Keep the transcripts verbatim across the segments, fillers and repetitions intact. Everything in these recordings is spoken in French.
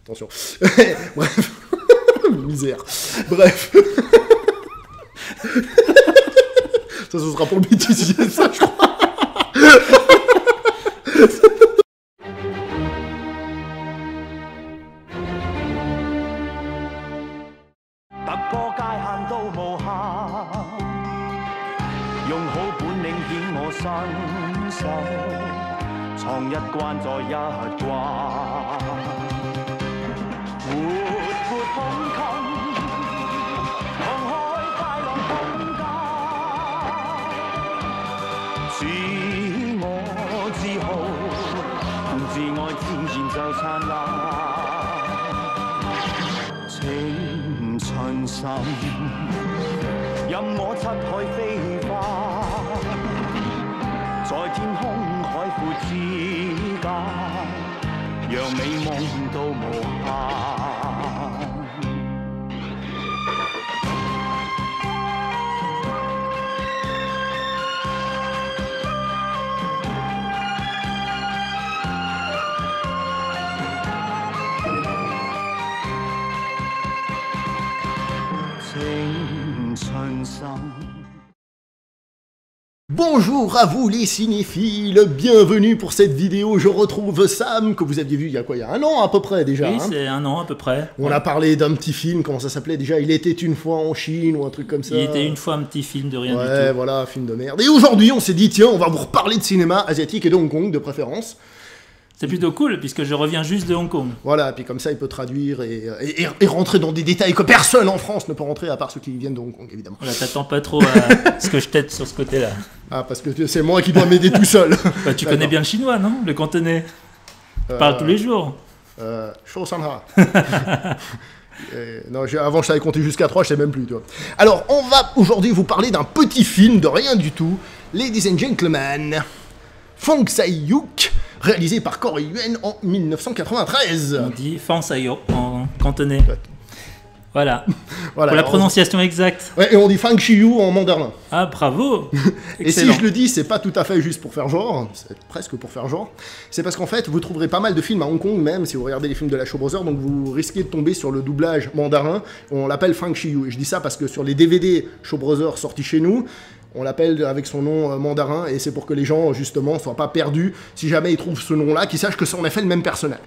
Attention. Bref. Misère. Bref. Ça, ce sera pour le bêtisier, ça, je crois. Bonjour à vous les cinéphiles, bienvenue pour cette vidéo. Je retrouve Sam, que vous aviez vu il y a quoi, il y a un an à peu près déjà. Oui, hein c'est un an à peu près. On ouais. a parlé d'un petit film, comment ça s'appelait déjà? Il était une fois en Chine ou un truc comme ça. Il était une fois un petit film de rien ouais, du tout. Ouais, voilà, film de merde. Et aujourd'hui, on s'est dit, tiens, on va vous reparler de cinéma asiatique et de Hong Kong de préférence. C'est plutôt cool, puisque je reviens juste de Hong Kong. Voilà, puis comme ça, il peut traduire et, et, et rentrer dans des détails que personne en France ne peut rentrer, à part ceux qui viennent de Hong Kong, évidemment. Voilà, t'attends pas trop à ce que je t'aide sur ce côté-là. Ah, parce que c'est moi qui dois m'aider tout seul. Bah, tu connais bien le chinois, non? Le cantonais. Tu euh, parles tous les jours. Euh, Shou San Ha. Euh, non, avant je savais compter jusqu'à trois, je sais même plus, toi. Alors, on va aujourd'hui vous parler d'un petit film de rien du tout. Ladies and Gentlemen, Fong Sai-yuk, réalisé par Corey Yuen en mille neuf cent quatre-vingt-treize. On dit Fong Sai-yuk en cantonais. Voilà. Voilà. Pour la Alors, prononciation exacte. Ouais, et on dit Fang Shiyu en mandarin. Ah, bravo. Et si je le dis, c'est pas tout à fait juste pour faire genre, c'est presque pour faire genre, c'est parce qu'en fait, vous trouverez pas mal de films à Hong Kong, même si vous regardez les films de la Shaw Brothers, donc vous risquez de tomber sur le doublage mandarin, on l'appelle Fang Shiyu. Et je dis ça parce que sur les D V D Shaw Brothers sortis chez nous, on l'appelle avec son nom euh, mandarin, et c'est pour que les gens, justement, soient pas perdus, si jamais ils trouvent ce nom-là, qu'ils sachent que c'est en effet le même personnage.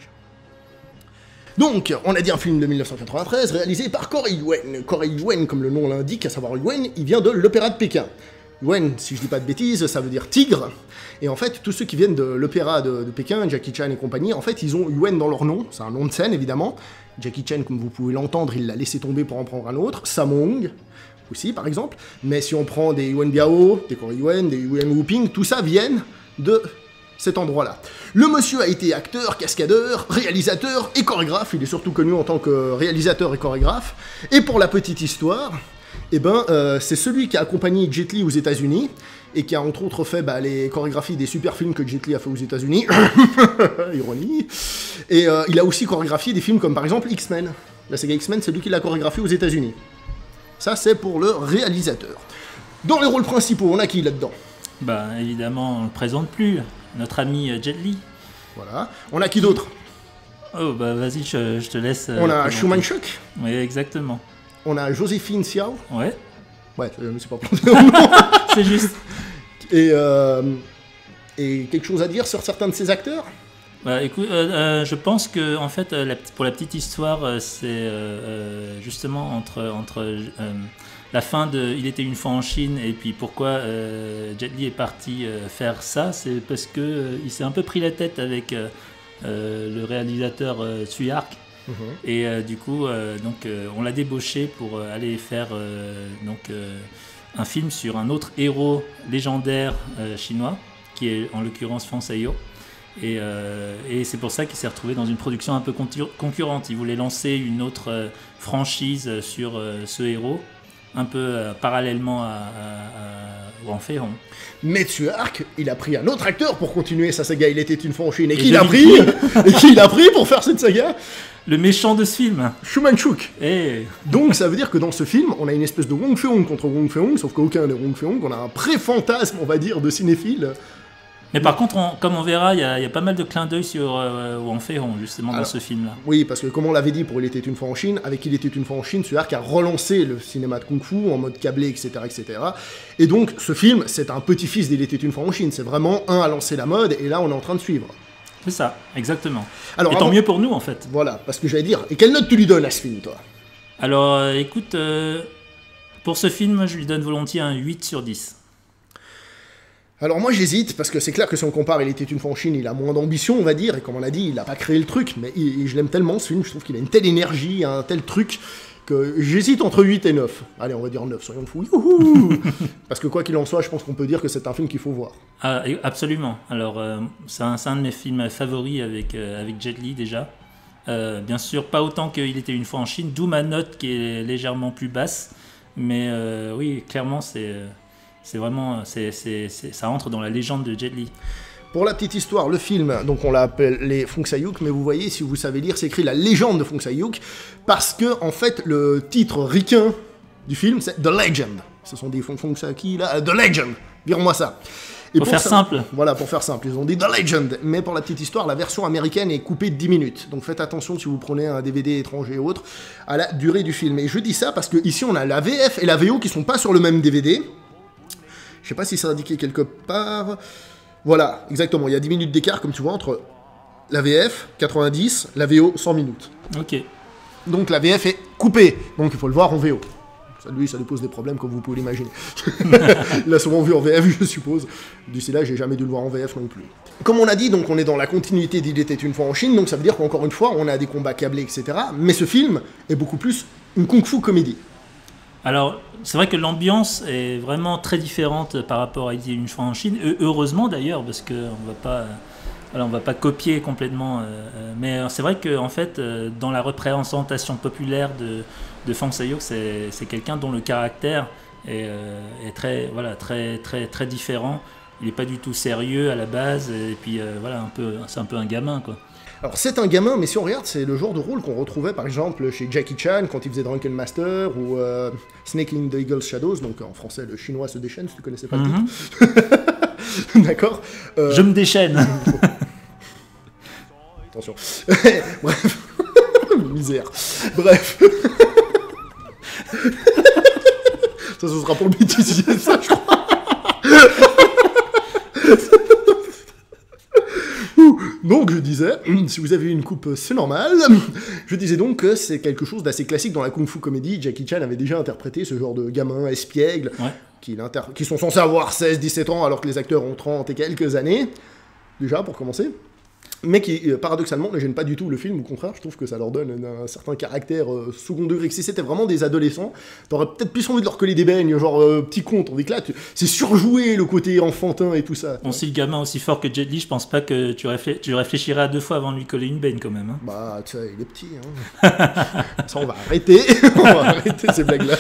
Donc, on a dit un film de mille neuf cent quatre-vingt-treize, réalisé par Corey Yuen. Corey Yuen, comme le nom l'indique, à savoir Yuen, il vient de l'Opéra de Pékin. Yuen, si je dis pas de bêtises, ça veut dire tigre. Et en fait, tous ceux qui viennent de l'Opéra de, de Pékin, Jackie Chan et compagnie, en fait, ils ont Yuen dans leur nom. C'est un nom de scène, évidemment. Jackie Chan, comme vous pouvez l'entendre, il l'a laissé tomber pour en prendre un autre. Sammo aussi, par exemple. Mais si on prend des Yuen Biao, des Corey Yuen, des Yuen Wuping, tout ça viennent de cet endroit-là. Le monsieur a été acteur, cascadeur, réalisateur et chorégraphe. Il est surtout connu en tant que réalisateur et chorégraphe. Et pour la petite histoire, eh ben, euh, c'est celui qui a accompagné Jet Li aux États-Unis et qui a entre autres fait bah, les chorégraphies des super films que Jet Li a fait aux États-Unis. Ironie. Et euh, il a aussi chorégraphié des films comme par exemple X-Men. La saga X-Men, c'est lui qui l'a chorégraphié aux États-Unis. Ça, c'est pour le réalisateur. Dans les rôles principaux, on a qui là-dedans? Bah, évidemment, on le présente plus. Notre ami Jet Li. Voilà. On a qui d'autre? Oh, bah vas-y, je, je te laisse. Euh, on a Fu Manchu. Oui, exactement. On a Joséphine Xiao. Ouais. Ouais, je me suis pas planté. C'est juste. Et, euh, et quelque chose à dire sur certains de ces acteurs? Bah, écoute, euh, euh, je pense que en fait, euh, la, pour la petite histoire, euh, c'est euh, justement entre entre euh, la fin de Il était une fois en Chine et puis pourquoi euh, Jet Li est parti euh, faire ça, c'est parce que euh, il s'est un peu pris la tête avec euh, euh, le réalisateur euh, Tsui Hark. Mm-hmm. Et euh, du coup, euh, donc euh, on l'a débauché pour euh, aller faire euh, donc euh, un film sur un autre héros légendaire euh, chinois, qui est en l'occurrence Fong Sai-yuk. Et, euh, et c'est pour ça qu'il s'est retrouvé dans une production un peu concurrente. Il voulait lancer une autre euh, franchise sur euh, ce héros, un peu euh, parallèlement à, à, à Wang Fei-hong. Mais Tsui Hark, il a pris un autre acteur pour continuer sa saga. Il était une fois en Chine. Et, et qui l'a pris Et qui l'a pris pour faire cette saga? Le méchant de ce film. Fu Manchu. Et... Donc ça veut dire que dans ce film, on a une espèce de Wang Fei-hong contre Wang Fei-hong, sauf qu'aucun n'est Wang Fei-hong. On a un pré-fantasme, on va dire, de cinéphile. Mais par contre, on, comme on verra, il y, y a pas mal de clins d'œil sur euh, Wang Fei-hong, justement, Alors, dans ce film-là. Oui, parce que comme on l'avait dit pour Il était une fois en Chine, avec Il était une fois en Chine, ce arc a relancé le cinéma de Kung Fu en mode câblé, et cetera, et cetera. Et donc, ce film, c'est un petit-fils d'Il était une fois en Chine. C'est vraiment un à lancer la mode, et là, on est en train de suivre. C'est ça, exactement. Alors, et avant... tant mieux pour nous, en fait. Voilà, parce que j'allais dire, et quelle note tu lui donnes à ce film, toi? Alors, euh, écoute, euh, pour ce film, je lui donne volontiers un huit sur dix. Alors moi j'hésite, parce que c'est clair que si on compare Il était une fois en Chine, il a moins d'ambition, on va dire, et comme on l'a dit, il n'a pas créé le truc, mais il, je l'aime tellement ce film, je trouve qu'il a une telle énergie, un tel truc, que j'hésite entre huit et neuf. Allez, on va dire neuf, soyons fous. Youhou. Parce que quoi qu'il en soit, je pense qu'on peut dire que c'est un film qu'il faut voir. Ah, absolument. Alors, euh, c'est un, un de mes films favoris avec, euh, avec Jet Li déjà. Euh, bien sûr, pas autant qu'il était une fois en Chine, d'où ma note qui est légèrement plus basse. Mais euh, oui, clairement, c'est... C'est vraiment, c'est, c'est, c'est, ça entre dans la légende de Jet Li. Pour la petite histoire, le film, donc on l'appelle les Fong Sai-yuk, mais vous voyez, si vous savez lire, c'est écrit la légende de Fong Sai-yuk, parce que, en fait, le titre ricain du film, c'est The Legend. Ce sont des Fong Fong Sai-qui, là, The Legend. Vire-moi ça. Et pour, pour faire ça, simple. Voilà, pour faire simple. Ils ont dit The Legend. Mais pour la petite histoire, la version américaine est coupée de dix minutes. Donc faites attention si vous prenez un D V D étranger ou autre, à la durée du film. Et je dis ça parce que ici on a la V F et la V O qui sont pas sur le même D V D. Je sais pas si c'est indiqué quelque part. Voilà, exactement. Il y a dix minutes d'écart, comme tu vois, entre la V F, quatre-vingt-dix, la V O, cent minutes. Ok. Donc la V F est coupée. Donc il faut le voir en V O. Ça, lui, ça lui pose des problèmes, comme vous pouvez l'imaginer. Il l'a souvent vu en V F, je suppose. D'ici là, j'ai jamais dû le voir en V F non plus. Comme on a dit, donc on est dans la continuité d'Il était une fois en Chine, donc ça veut dire qu'encore une fois, on a des combats câblés, et cetera. Mais ce film est beaucoup plus une kung-fu comédie. Alors, c'est vrai que l'ambiance est vraiment très différente par rapport à Il était une fois en Chine, et heureusement d'ailleurs, parce qu'on ne va pas... Alors, on va pas copier complètement, euh, mais c'est vrai que en fait, euh, dans la représentation populaire de, de Fong Sai-yuk, c'est, c'est quelqu'un dont le caractère est, euh, est très, voilà, très, très, très différent. Il n'est pas du tout sérieux à la base, et puis euh, voilà, un peu, c'est un peu un gamin, quoi. Alors c'est un gamin, mais si on regarde, c'est le genre de rôle qu'on retrouvait par exemple chez Jackie Chan quand il faisait Drunken Master ou euh, Snake in the Eagle's Shadows, donc en français le chinois se déchaîne, si tu connaissais pas mm-hmm. le titre. D'accord. Euh... Je me déchaîne. Attention. Bref. Misère. Bref. Ça, ce sera pour le bêtisier, ça, je crois. Donc je disais, si vous avez une coupe, c'est normal. Je disais donc que c'est quelque chose d'assez classique dans la kung-fu comédie. Jackie Chan avait déjà interprété ce genre de gamins espiègles, ouais. qui, inter... qui sont censés avoir seize dix-sept ans alors que les acteurs ont trente et quelques années. Déjà, pour commencer. Mais qui, paradoxalement, ne gêne pas du tout le film. Au contraire, je trouve que ça leur donne un certain caractère euh, second degré. Que si c'était vraiment des adolescents, t'aurais peut-être plus envie de leur coller des beignes, genre euh, petit con. Tandis que là, tu... c'est surjoué le côté enfantin et tout ça. Bon, si le gamin aussi fort que Jet Li, je pense pas que tu, réfl... tu réfléchirais à deux fois avant de lui coller une baigne quand même. Hein. Bah, tu sais, il est petit. Hein. Ça, on va arrêter. On va arrêter ces blagues-là.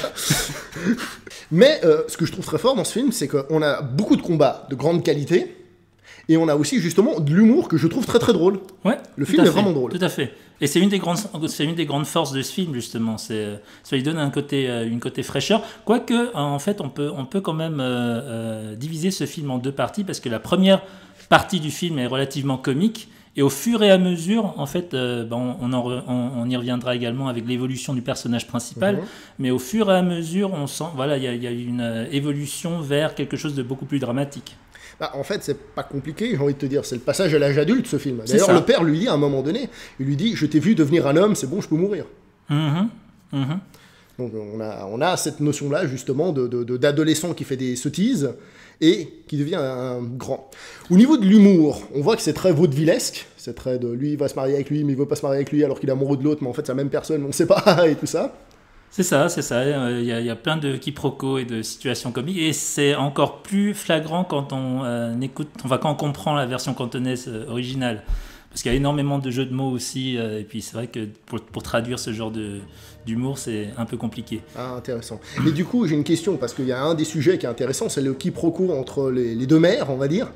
Mais euh, ce que je trouve très fort dans ce film, c'est qu'on a beaucoup de combats de grande qualité. Et on a aussi justement de l'humour que je trouve très très drôle. Ouais, le film est fait, vraiment drôle. Tout à fait. Et c'est une des grandes, c'est une des grandes forces de ce film justement. C'est, ça lui donne un côté, une côté fraîcheur. Quoique, en fait, on peut, on peut quand même euh, euh, diviser ce film en deux parties parce que la première partie du film est relativement comique. Et au fur et à mesure, en fait, euh, ben on, en re, on, on y reviendra également avec l'évolution du personnage principal. Mm-hmm. Mais au fur et à mesure, on sent, voilà, il y, y a une évolution vers quelque chose de beaucoup plus dramatique. Bah, en fait, c'est pas compliqué, j'ai envie de te dire. C'est le passage à l'âge adulte, ce film. D'ailleurs, le père lui dit à un moment donné, il lui dit « Je t'ai vu devenir un homme, c'est bon, je peux mourir. Mmh. » Mmh. Donc, on a, on a cette notion-là, justement, de, de, de, d'adolescent qui fait des sottises et qui devient un grand. Au niveau de l'humour, on voit que c'est très vaudevillesque. C'est très de lui, il va se marier avec lui, mais il veut pas se marier avec lui alors qu'il est amoureux de l'autre, mais en fait, c'est la même personne, on sait pas, et tout ça. C'est ça, c'est ça. Il y a, il y a plein de quiproquos et de situations comiques. Et c'est encore plus flagrant quand on euh, écoute, enfin, quand on comprend la version cantonaise euh, originale. Parce qu'il y a énormément de jeux de mots aussi. Euh, et puis c'est vrai que pour, pour traduire ce genre de, d'humour, c'est un peu compliqué. Ah, intéressant. Et du coup, j'ai une question, parce qu'il y a un des sujets qui est intéressant, c'est le quiproquo entre les, les deux mères, on va dire,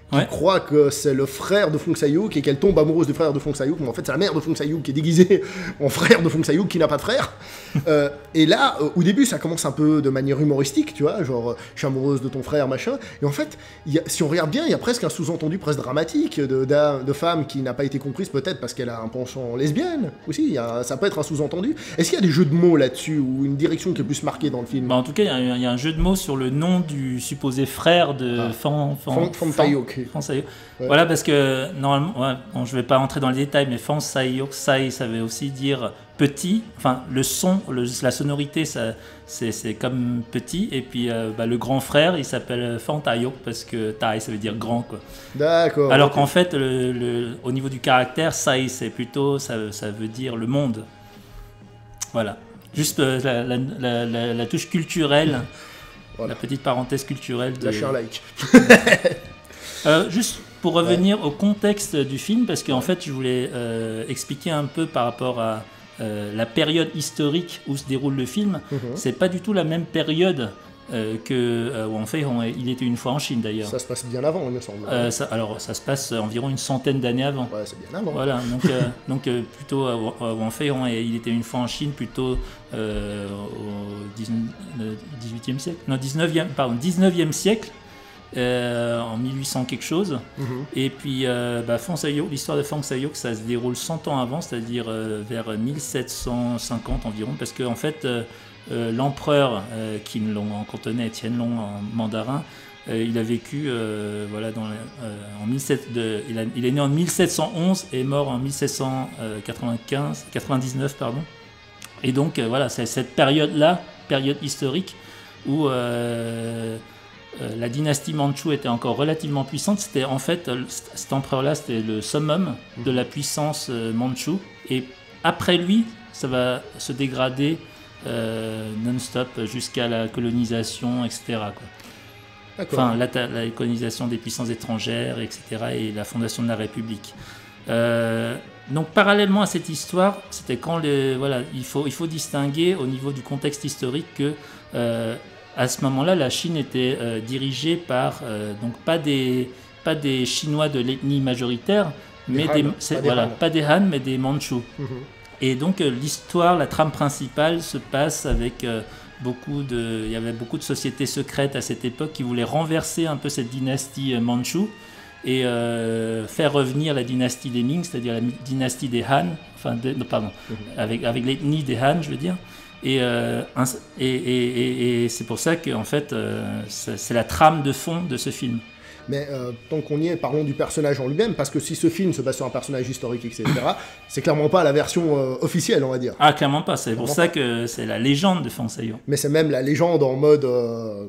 qui Ouais. croit que c'est le frère de Fong Sayuk et qu'elle tombe amoureuse du frère de Fong Sayuk, mais en fait c'est la mère de Fong Sayuk qui est déguisée en frère de Fong Sayuk qui n'a pas de frère. Euh, et là, euh, au début, ça commence un peu de manière humoristique, tu vois, genre euh, je suis amoureuse de ton frère, machin. Et en fait, il y a, si on regarde bien, il y a presque un sous-entendu presque dramatique de, de, de femme qui n'a pas été comprise peut-être parce qu'elle a un penchant lesbienne aussi. Il y a, ça peut être un sous-entendu. Est-ce qu'il y a des jeux de mots là-dessus ou une direction qui est plus marquée dans le film? Bah, en tout cas, il y, a- il y a un jeu de mots sur le nom du supposé frère de Ah. Fan Fong- Fong Sayuk. Fan Sayuk. Ouais. Voilà, parce que normalement, ouais, bon, je vais pas rentrer dans les détails, mais Fan Sayuk, Sai, ça veut aussi dire petit. Enfin, le son, le- la sonorité, ça, c'est, c'est comme petit. Et puis, euh, bah, le grand frère, il s'appelle Fan Taeyuk parce que Tai, ça veut dire grand, quoi. D'accord. Alors ok. qu'en fait, le, le- au niveau du caractère, Sai, c'est plutôt, ça, ça veut dire le monde. Voilà. Juste euh, la, la- la- la- la touche culturelle, Voilà. la petite parenthèse culturelle. De... La chair like. Euh, juste pour revenir au contexte du film, parce qu'en fait, je voulais euh, expliquer un peu par rapport à euh, la période historique où se déroule le film. Mhm. C'est pas du tout la même période euh, que euh, Wang Fei Hong. Il était une fois en Chine d'ailleurs. Ça se passe bien avant, il me semble. Euh, ça- alors, ça se passe environ une centaine d'années avant. Ouais, c'est bien avant. Voilà, donc, euh, donc euh, plutôt euh, Wa- Wang Fei Hong, et il était une fois en Chine, plutôt euh, au dix-neuvième euh, dix-huitième siècle, non dix-neuvième, pardon, dix-neuvième siècle, euh, en mille huit cents quelque chose. Mhm. Et puis euh, bah, Fong Sayuk, l'histoire de Fong Sayuk, ça se déroule cent ans avant, c'est-à-dire euh, vers mille sept cent cinquante environ, parce que en fait euh, euh, l'empereur euh, Qin Long en cantonais, Tianlong en mandarin, euh, il a vécu euh, voilà, dans, les- euh, en mille sept de, il, a- il est né en mille sept cent onze et mort en mille sept cent quatre-vingt-quinze, quatre-vingt-dix-neuf, pardon. Et donc euh, voilà, c'est cette période-là, période historique, où euh, euh, la dynastie Mandchoue était encore relativement puissante. C'était en fait, euh, c- cet empereur-là, c'était le summum de la puissance euh, mandchoue. Et après lui, ça va se dégrader euh, non-stop jusqu'à la colonisation, et cetera, quoi. D'accord. Enfin, la, la colonisation des puissances étrangères, et cetera, et la fondation de la République. Euh, donc, parallèlement à cette histoire, c'était quand le, voilà, il faut, il faut distinguer au niveau du contexte historique que euh, à ce moment-là, la Chine était euh, dirigée par euh, donc pas des, pas des Chinois de l'ethnie majoritaire, Des mais Han, des, pas c'est- des voilà, Han. pas des Han, mais des Mandchous. Mhm. Et donc euh, l'histoire, la trame principale se passe avec euh, beaucoup de, il y avait beaucoup de sociétés secrètes à cette époque qui voulaient renverser un peu cette dynastie euh, mandchoue et euh, faire revenir la dynastie des Ming, c'est-à-dire la mi- dynastie des Han, enfin de- non, pardon, Mhm. avec avec l'ethnie des Han, je veux dire. Et, euh, ins- et, et- et- et c'est pour ça que en fait, euh, c'est c'est la trame de fond de ce film. Mais euh, tant qu'on y est, parlons du personnage en lui-même, parce que si ce film se base sur un personnage historique, et cetera, c'est clairement pas la version euh, officielle, on va dire. Ah, clairement pas. C'est pour Clairement ça que c'est la légende de Fong Sayuk. Mais c'est même la légende en mode, euh,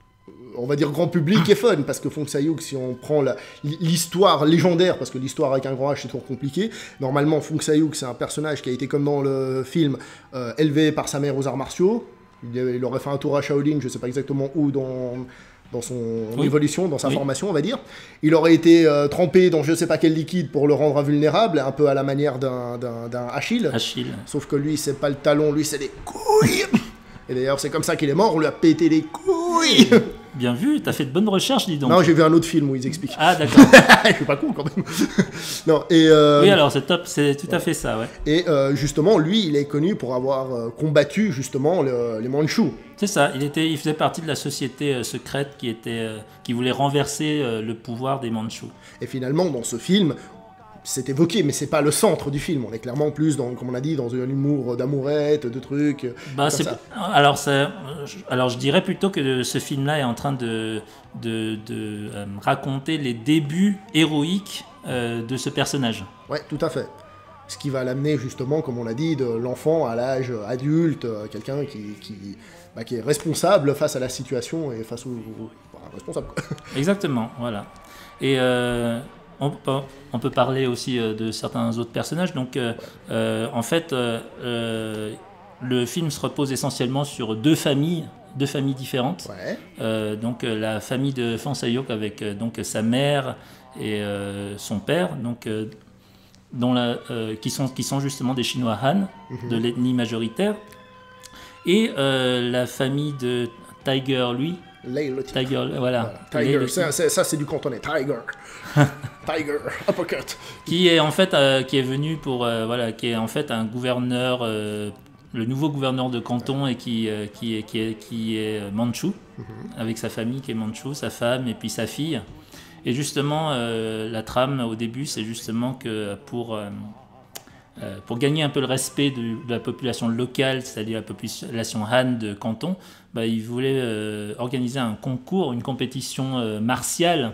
on va dire, grand public et fun, parce que Fong Sayuk, si on prend la- l'histoire légendaire, parce que l'histoire avec un grand H c'est toujours compliqué, normalement Fong Sayuk c'est un personnage qui a été, comme dans le film, euh, élevé par sa mère aux arts martiaux. Il, il aurait fait un tour à Shaolin, je sais pas exactement où dans... dans son Oui. évolution, dans sa Oui. formation, on va dire. Il aurait été euh, trempé dans je sais pas quel liquide pour le rendre invulnérable, un peu à la manière d'un d'un- d'un Achille. Achille. Sauf que lui, c'est pas le talon, lui, c'est des couilles. Et d'ailleurs, c'est comme ça qu'il est mort, on lui a pété les couilles. Bien vu, t'as fait de bonnes recherches, dis donc. Non, j'ai vu un autre film où ils expliquent. Ah, d'accord. Je suis pas con quand même. Non, et, euh, Oui, alors c'est top, c'est tout à fait ça, ouais. et euh, justement, lui, il est connu pour avoir euh, combattu justement le- les Mandchous. C'est ça, il, était, il faisait partie de la société euh, secrète qui, était, euh, qui voulait renverser euh, le pouvoir des Mandchous. Et finalement, dans ce film, c'est évoqué, mais c'est pas le centre du film. On est clairement plus dans, comme on a dit, dans un humour d'amourette, de trucs. Bah, comme c'est- ça. alors, ça- je- alors je dirais plutôt que ce film-là est en train de, de, de, euh, raconter les débuts héroïques euh, de ce personnage. Ouais, tout à fait. Ce qui va l'amener justement, comme on l'a dit, de l'enfant à l'âge adulte, euh, quelqu'un qui, qui, bah, qui est responsable face à la situation et face au, au- bah, responsable. quoi. Exactement, voilà. Et euh, on, peut- on peut parler aussi euh, de certains autres personnages. Donc, euh, euh, en fait, euh, euh, le film se repose essentiellement sur deux familles, deux familles différentes. Ouais. Euh, donc, euh, la famille de Fong Sayuk avec euh, donc sa mère et euh, son père, donc euh, dont la, euh, qui sont qui sont justement des Chinois Han Mhm. de l'ethnie majoritaire, et euh, la famille de Tiger, lui, Lay le tigre. Tiger, voilà. Voilà. Lay Tiger, le ça, c'est- ça c'est du cantonais. Tiger. Tiger, uppercut. Qui est en fait euh, qui est venu pour euh, voilà qui est en fait un gouverneur euh, le nouveau gouverneur de canton et qui euh, qui est qui est qui est mandchou avec sa famille qui est mandchou, sa femme et puis sa fille. Et justement euh, la trame au début c'est justement que pour euh, euh, pour gagner un peu le respect de, de la population locale, c'est-à-dire la population Han de Canton, bah, il voulait euh, organiser un concours, une compétition euh, martiale.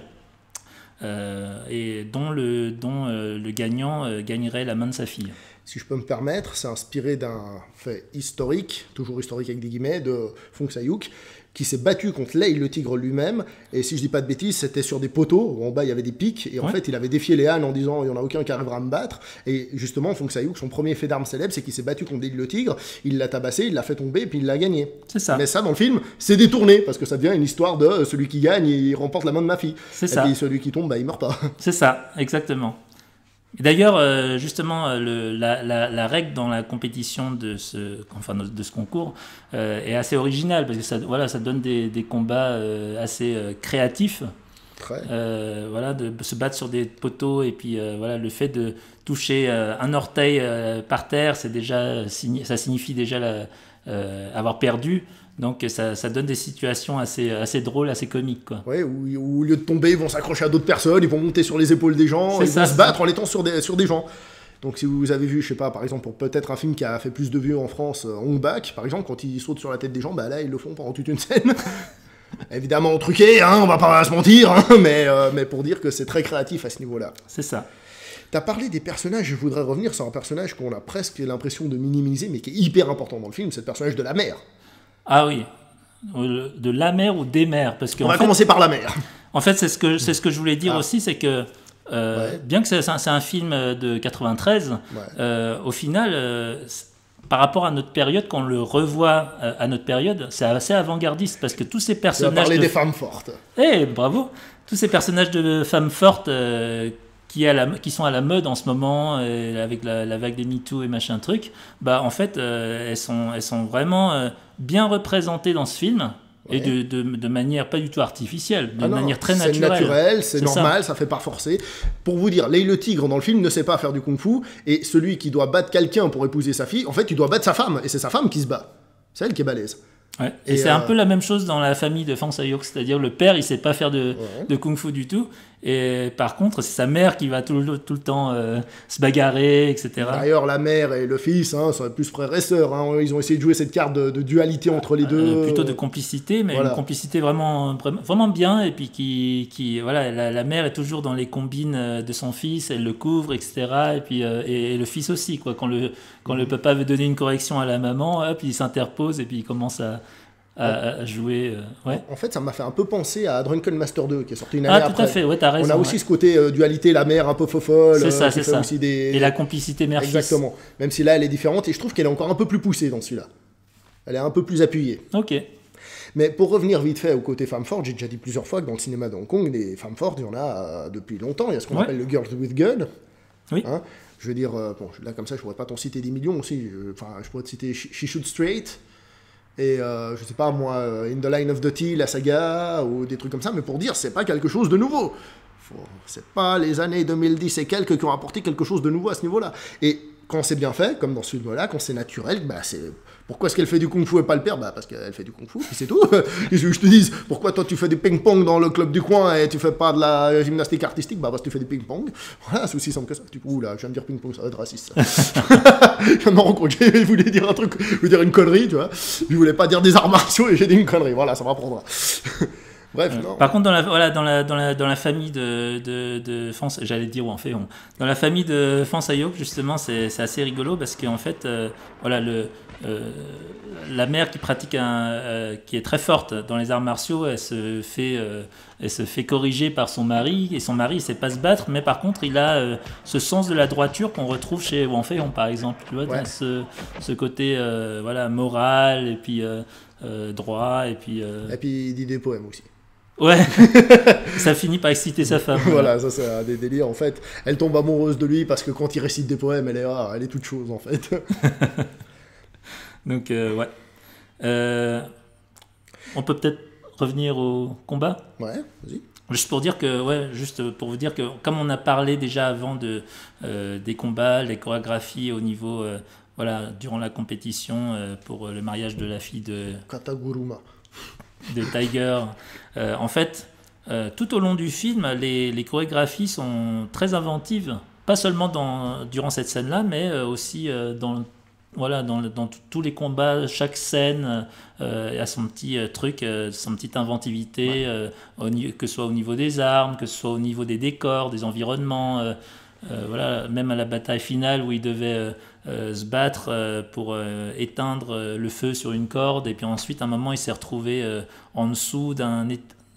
Euh, et dont le, dont, euh, le gagnant euh, gagnerait la main de sa fille. Si je peux me permettre, c'est inspiré d'un fait historique, toujours historique avec des guillemets, de Fong Sayuk, qui s'est battu contre Lay le tigre lui-même, et si je dis pas de bêtises, c'était sur des poteaux, où en bas il y avait des pics, et en Ouais. fait il avait défié les Han en disant il n'y en a aucun qui arrivera à me battre, et justement Fong Sayuk, son premier fait d'armes célèbre, c'est qu'il s'est battu contre Lay le tigre, il l'a tabassé, il l'a fait tomber, et puis il l'a gagné. C'est ça. Mais ça, dans le film, c'est détourné, parce que ça devient une histoire de euh, celui qui gagne, il remporte la main de ma fille. C'est Et ça. puis celui qui tombe, bah il meurt pas. C'est ça, exactement. Et d'ailleurs, euh, justement, euh, le, la, la, la règle dans la compétition de ce, enfin, de ce concours euh, est assez originale parce que ça, voilà, ça donne des, des combats euh, assez euh, créatifs. Très. Euh, voilà, de se battre sur des poteaux et puis euh, voilà, le fait de toucher euh, un orteil euh, par terre, c'est déjà, ça signifie déjà la, euh, avoir perdu. Donc ça, ça donne des situations assez, assez drôles, assez comiques, quoi. Ouais, où, où au lieu de tomber, ils vont s'accrocher à d'autres personnes, ils vont monter sur les épaules des gens, C'est ils ça, vont se c'est battre en étant sur des, sur des gens. Donc si vous avez vu, je sais pas, par exemple, pour peut-être un film qui a fait plus de vues en France, euh, Hong Bak, par exemple, quand ils sautent sur la tête des gens, bah là, ils le font pendant toute une scène. Évidemment truqué, hein, on va pas se mentir, hein, mais, euh, mais pour dire que c'est très créatif à ce niveau-là. C'est ça. T'as parlé des personnages, je voudrais revenir sur un personnage qu'on a presque l'impression de minimiser, mais qui est hyper important dans le film, c'est le personnage de la mère. Ah oui. De la mère ou des mères, parce que On en va fait, commencer par la mère. en fait c'est ce que c'est ce que je voulais dire Ah. aussi, c'est que euh, Ouais. bien que c'est un, c'est un film de quatre-vingt-treize, Ouais. euh, au final, euh, c- par rapport à notre période, quand on le revoit euh, à notre période, c'est assez avant-gardiste parce que tous ces Tu vas personnages, parler de... des femmes fortes. Eh, bravo, tous ces personnages de femmes fortes euh, qui, à la, qui sont à la mode en ce moment, euh, avec la, la vague des MeToo et machin truc, bah en fait, euh, elles sont elles sont vraiment euh, bien représentées dans ce film. Ouais. Et de, de, de manière pas du tout artificielle, de Ah non, manière très c'est naturelle. naturel, c'est C'est normal, ça. fait pas forcer. Pour vous dire, Lay le tigre dans le film ne sait pas faire du kung-fu, et celui qui doit battre quelqu'un pour épouser sa fille, en fait, il doit battre sa femme, et c'est sa femme qui se bat. C'est elle qui est balèze. Ouais. Et, Et c'est euh, un peu la même chose dans la famille de Fang Sayok, c'est-à-dire le père il sait pas faire de, Ouais. de kung-fu du tout, et par contre c'est sa mère qui va tout le, tout le temps euh, se bagarrer, et cetera. D'ailleurs, la mère et le fils, hein, sont plus frères et sœurs. Hein. Ils ont essayé de jouer cette carte de, de dualité entre les deux. Euh, plutôt de complicité, mais Voilà. une complicité vraiment, vraiment vraiment bien, et puis qui, qui voilà, la, la mère est toujours dans les combines euh, de son fils, elle le couvre, et cetera. Et puis euh, et, et le fils aussi, quoi. Quand le quand le papa veut donner une correction à la maman, hop, il s'interpose et puis il commence à à, à jouer. euh, ouais. En fait, ça m'a fait un peu penser à Drunken Master deux, qui est sorti une année Ah, tout après. à fait, ouais, t'as raison. On a aussi ouais. ce côté euh, dualité, la mère un peu fofolle. C'est ça, euh, qui c'est fait ça. Aussi des... Et la complicité mère-fils. Exactement. Même si là, elle est différente, et je trouve qu'elle est encore un peu plus poussée dans celui-là. Elle est un peu plus appuyée. Ok. Mais pour revenir vite fait au côté femmes fortes, j'ai déjà dit plusieurs fois que dans le cinéma de Hong Kong, les femmes fortes, il y en a euh, depuis longtemps. Il y a ce qu'on Ouais. appelle le Girls with Gun. Oui. Hein, je veux dire, euh, bon, là comme ça, je pourrais pas t'en citer des millions aussi. Je- Enfin, je pourrais te citer She She Shoot Straight. Et euh, je sais pas moi, euh, In the Line of Duty, la saga, ou des trucs comme ça. Mais pour dire, c'est pas quelque chose de nouveau. Faut- C'est pas les années deux mille dix et quelques qui ont apporté quelque chose de nouveau à ce niveau-là. Et quand c'est bien fait, comme dans ce film-là, quand c'est naturel, bah c'est... Pourquoi est-ce qu'elle fait du kung-fu et pas le père? Bah parce qu'elle fait du kung-fu, et c'est tout. Qu'est-ce que je te dise? Pourquoi toi tu fais du ping-pong dans le club du coin et tu fais pas de la gymnastique artistique? Bah parce que tu fais du ping-pong. Voilà, c'est aussi simple que ça. Tu... Ouh là, je viens de dire ping-pong, ça va être raciste. Ça. Je viens de me rendre compte, je voulais dire un truc, je voulais dire une connerie, tu vois. Je voulais pas dire des arts martiaux et j'ai dit une connerie. Voilà, ça m'apprendra. Bref, Euh, non. Par contre, dans la, voilà, dans la, dans la, dans la famille de, de, de Fan- j'allais dire où en fait, on, dans la famille de Fan Sayok, justement, c'est c'est assez rigolo parce qu'en fait, euh, voilà, le, euh, la mère qui pratique un, euh, qui est très forte dans les arts martiaux, elle se fait, euh, elle se fait corriger par son mari et son mari, il sait pas se battre, mais par contre, il a euh, ce sens de la droiture qu'on retrouve chez Wang Fei-hong, par exemple, tu vois, Ouais. dans ce, ce côté, euh, voilà, moral et puis euh, euh, droit et puis. euh, Et puis il dit des poèmes aussi. Ouais, ça finit par exciter sa femme. Voilà, ça c'est un des délires en fait. Elle tombe amoureuse de lui parce que quand il récite des poèmes, elle est, ah, elle est toute chose en fait. Donc, euh, ouais. Euh, on peut peut-être revenir au combat? Ouais, vas-y. Juste pour dire que, ouais, juste pour vous dire que, comme on a parlé déjà avant de, euh, des combats, les chorégraphies au niveau, euh, voilà, durant la compétition euh, pour le mariage de la fille de, Kataguruma. de Tiger, euh, en fait, euh, tout au long du film, les, les chorégraphies sont très inventives, pas seulement dans, durant cette scène-là, mais euh, aussi euh, dans Voilà, dans, le, dans tous les combats, chaque scène euh, a son petit euh, truc, euh, son petite inventivité, ouais. euh, au, que ce soit au niveau des armes, que ce soit au niveau des décors, des environnements. Euh, euh, voilà, même à la bataille finale où il devait euh, euh, se battre euh, pour euh, éteindre euh, le feu sur une corde, et puis ensuite, à un moment, il s'est retrouvé euh, en dessous d'un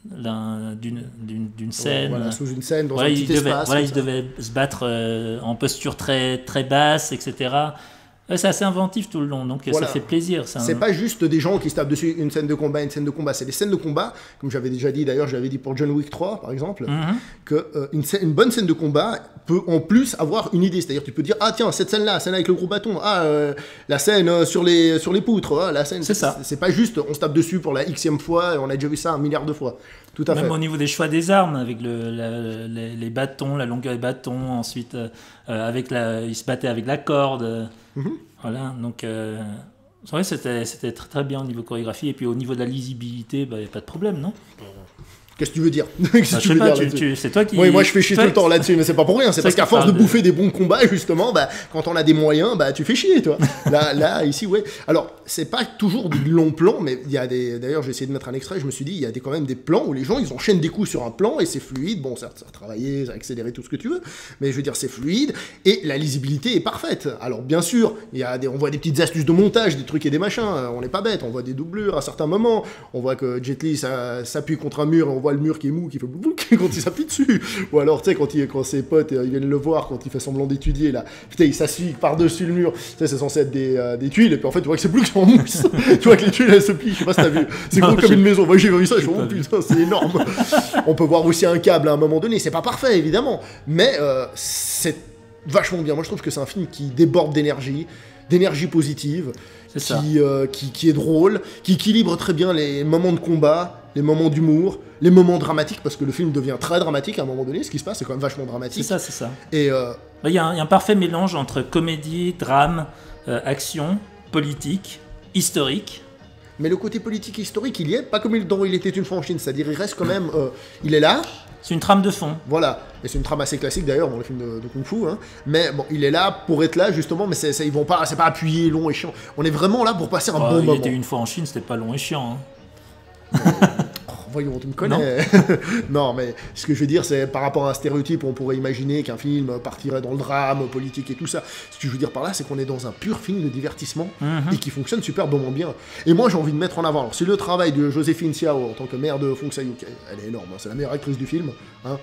d'une d'une d'une scène. Ouais, voilà, sous une scène, dans voilà, un il petit devait, espace. Voilà, il ça. devait se battre euh, en posture très, très basse, et cetera. C'est assez inventif tout le long, donc voilà. Ça fait plaisir. C'est un... pas juste des gens qui se tapent dessus une scène de combat, une scène de combat. C'est des scènes de combat, comme j'avais déjà dit, d'ailleurs, j'avais dit pour John Wick trois, par exemple, mm-hmm. que euh, une, scène, une bonne scène de combat peut en plus avoir une idée. C'est-à-dire, tu peux dire, ah tiens, cette scène-là, la scène avec le gros bâton, ah, euh, la scène euh, sur, les, sur les poutres, ah, la scène. C'est ça. C'est pas juste, on se tape dessus pour la xème fois, et on a déjà vu ça un milliard de fois. Tout à Même fait. au niveau des choix des armes, avec le, la, les, les bâtons, la longueur des bâtons, ensuite, euh, avec la, il se battait avec la corde. Mm-hmm. Voilà, donc euh, ouais, c'était, c'était très, très bien au niveau chorégraphie, et puis au niveau de la lisibilité, il bah, n'y a pas de problème, non? Qu'est-ce que tu veux dire? Qu'est-ce bah, que tu veux pas, dire tu, tu, c'est toi qui... Oui, moi je fais chier tout le temps là-dessus, mais c'est pas pour rien. C'est parce qu'à force de bouffer des bons combats, justement, bah, quand on a des moyens, bah, tu fais chier, toi. Là, là, ici, ouais. Alors, c'est pas toujours du long plan, mais il y a des... D'ailleurs, j'ai essayé de mettre un extrait, je me suis dit, il y a des, quand même des plans où les gens, ils enchaînent des coups sur un plan, et c'est fluide. Bon, certes, ça a travaillé, ça a accéléré, tout ce que tu veux, mais je veux dire, c'est fluide, et la lisibilité est parfaite. Alors, bien sûr, il y a des... on voit des petites astuces de montage, des trucs et des machins, on n'est pas bête, on voit des doublures à certains moments, on voit que Jet Li ça, s'appuie contre un mur, et on voit le mur qui est mou, qui fait quand il s'appuie dessus, ou alors tu sais quand, quand ses potes ils viennent le voir quand il fait semblant d'étudier là, putain il s'assuie par-dessus le mur, tu sais c'est censé être des, euh, des tuiles et puis en fait tu vois que c'est plus que en mousse, tu vois que les tuiles elles se plient, je sais pas si t'as vu, c'est gros comme une maison, moi j'ai vu ça, je me dis oh putain c'est énorme. On peut voir aussi un câble à un moment donné, c'est pas parfait évidemment, mais euh, c'est vachement bien, moi je trouve que c'est un film qui déborde d'énergie, d'énergie positive, qui, euh, qui, qui est drôle, qui équilibre très bien les moments de combat, les moments d'humour, les moments dramatiques, parce que le film devient très dramatique à un moment donné, ce qui se passe, c'est quand même vachement dramatique. C'est ça, c'est ça. Et euh... il, y a un, il y a un parfait mélange entre comédie, drame, euh, action, politique, historique. Mais le côté politique historique, il y est, pas comme dans Il était une fois en Chine, c'est-à-dire il reste quand même, euh, il est là. C'est une trame de fond. Voilà, et c'est une trame assez classique d'ailleurs dans les films de, de Kung Fu, hein. Mais bon, il est là pour être là justement, mais c'est, c'est, ils vont pas, c'est pas appuyé, long et chiant. On est vraiment là pour passer un bah, bon il moment. Il était une fois en Chine, c'était pas long et chiant. Hein. oh, voyons, tu me connais. Non. Non, mais ce que je veux dire, c'est par rapport à un stéréotype, on pourrait imaginer qu'un film partirait dans le drame, politique et tout ça. Ce que je veux dire par là, c'est qu'on est dans un pur film de divertissement mm-hmm. et qui fonctionne superbement bien. Et moi, j'ai envie de mettre en avant. Alors, c'est le travail de Joséphine Siao en tant que mère de Fong Sayuk. Elle est énorme, hein, c'est la meilleure actrice du film. Hein.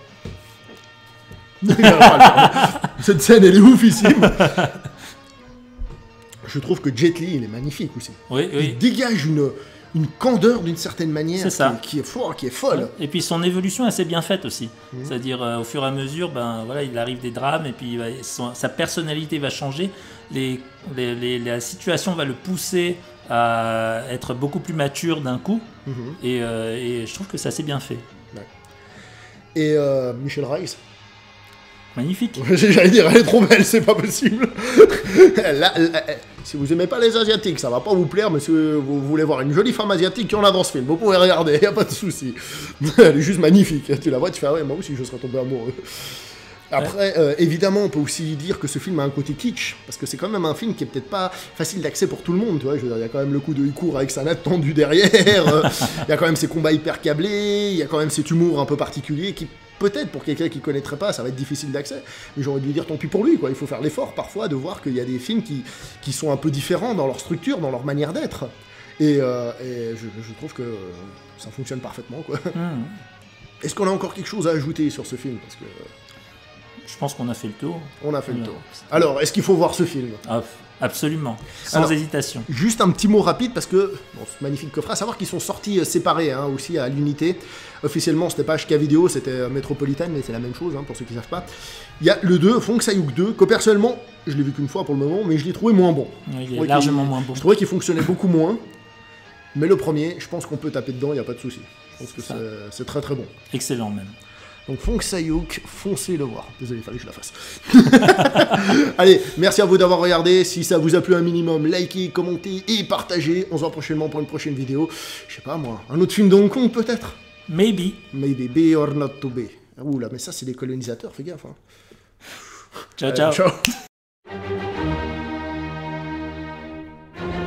Cette scène, elle est oufissime. Je trouve que Jet Li, il est magnifique aussi. Oui, oui. Il dégage une, une candeur d'une certaine manière c'est ça. Qui, qui est fort, qui est folle. Ouais. Et puis son évolution est assez bien faite aussi. Mmh. C'est-à-dire euh, au fur et à mesure, ben voilà, il arrive des drames et puis ben, son, sa personnalité va changer. Les, les, les, la situation va le pousser à être beaucoup plus mature d'un coup. Mmh. Et, euh, et je trouve que c'est assez bien fait. Ouais. Et euh, Michelle Rice. Magnifique. J'allais dire, elle est trop belle, c'est pas possible. là, là, si vous aimez pas les Asiatiques, ça va pas vous plaire, mais si vous voulez voir une jolie femme asiatique, il y en a dans ce film. Vous pouvez regarder, y a pas de souci. Elle est juste magnifique. Tu la vois, tu fais, ah ouais, moi aussi je serais tombé amoureux. Après, ouais. euh, évidemment, on peut aussi dire que ce film a un côté kitsch, parce que c'est quand même un film qui est peut-être pas facile d'accès pour tout le monde, tu vois. Je veux dire, il y a quand même le coup de il court avec sa natte tendue derrière, il y a quand même ces combats hyper câblés, il y a quand même cet humour un peu particulier qui, peut-être, pour quelqu'un qui connaîtrait pas, ça va être difficile d'accès, mais j'ai envie de lui dire tant pis pour lui, quoi. Il faut faire l'effort, parfois, de voir qu'il y a des films qui, qui sont un peu différents dans leur structure, dans leur manière d'être, et, euh, et je, je trouve que ça fonctionne parfaitement, quoi. Mmh. Est-ce qu'on a encore quelque chose à ajouter sur ce film? Parce que... Je pense qu'on a fait le tour. On a fait le tour. Alors, est-ce qu'il faut voir ce film? Ah, absolument, sans Alors, hésitation. Juste un petit mot rapide, parce que, bon, ce magnifique coffret, à savoir qu'ils sont sortis séparés, hein, aussi à l'unité. Officiellement, c'était pas H K Vidéo, c'était Metropolitan, mais c'est la même chose, hein, pour ceux qui ne savent pas. Il y a le deux, Fong Sayuk deux, que personnellement, je l'ai vu qu'une fois pour le moment, mais je l'ai trouvé moins bon. Oui, il est largement moins bon. Je trouvais qu'il fonctionnait beaucoup moins. Mais le premier, je pense qu'on peut taper dedans, il n'y a pas de souci. Je pense que Ça. c'est c'est très très bon. Excellent même. Donc Fong Sayuk, foncez le voir. Désolé, il fallait que je la fasse. Allez, merci à vous d'avoir regardé. Si ça vous a plu un minimum, likez, commentez et partagez. On se voit prochainement pour une prochaine vidéo. Je sais pas moi, un autre film de Hong Kong peut-être. Maybe. Maybe, be or not to be. Ouh là, mais ça c'est des colonisateurs, fais gaffe. Hein. Ciao, Allez, ciao. ciao.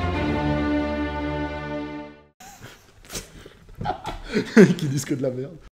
Qui disent que de la merde.